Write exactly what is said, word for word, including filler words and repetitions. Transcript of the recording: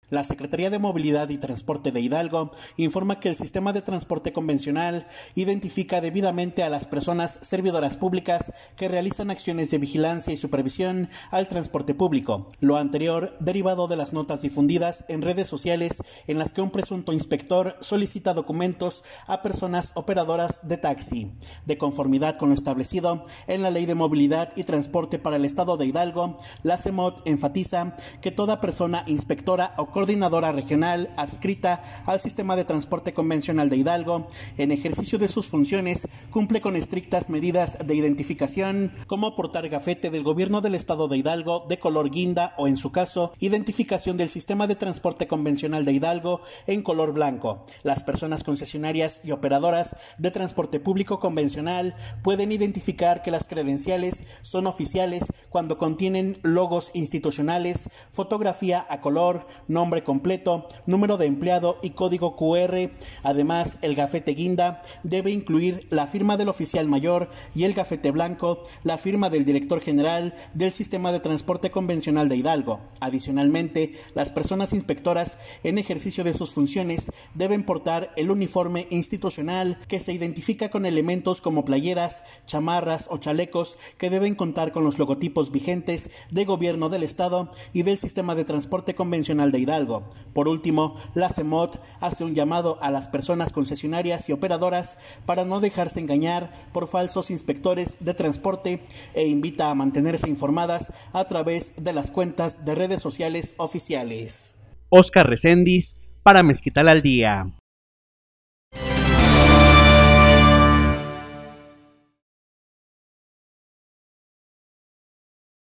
La Secretaría de Movilidad y Transporte de Hidalgo informa que el sistema de transporte convencional identifica debidamente a las personas servidoras públicas que realizan acciones de vigilancia y supervisión al transporte público. Lo anterior derivado de las notas difundidas en redes sociales en las que un presunto inspector solicita documentos a personas operadoras de taxi. De conformidad con lo establecido en la Ley de Movilidad y Transporte para el Estado de Hidalgo, la C E M O T enfatiza que toda persona inspectora o coordinadora regional adscrita al sistema de transporte convencional de Hidalgo, en ejercicio de sus funciones, cumple con estrictas medidas de identificación, como portar gafete del gobierno del estado de Hidalgo de color guinda o, en su caso, identificación del sistema de transporte convencional de Hidalgo en color blanco. Las personas concesionarias y operadoras de transporte público convencional pueden identificar que las credenciales son oficiales cuando contienen logos institucionales, fotografía a color, nombre completo, número de empleado y código Q R. Además, el gafete guinda debe incluir la firma del oficial mayor y el gafete blanco, la firma del director general del sistema de transporte convencional de Hidalgo. Adicionalmente, las personas inspectoras en ejercicio de sus funciones deben portar el uniforme institucional que se identifica con elementos como playeras, chamarras o chalecos que deben contar con los logotipos vigentes de gobierno del estado y del sistema de transporte convencional de Hidalgo. Por último, la C E M O T hace un llamado a las personas concesionarias y operadoras para no dejarse engañar por falsos inspectores de transporte e invita a mantenerse informadas a través de las cuentas de redes sociales oficiales. Oscar Reséndiz para Mezquital al Día.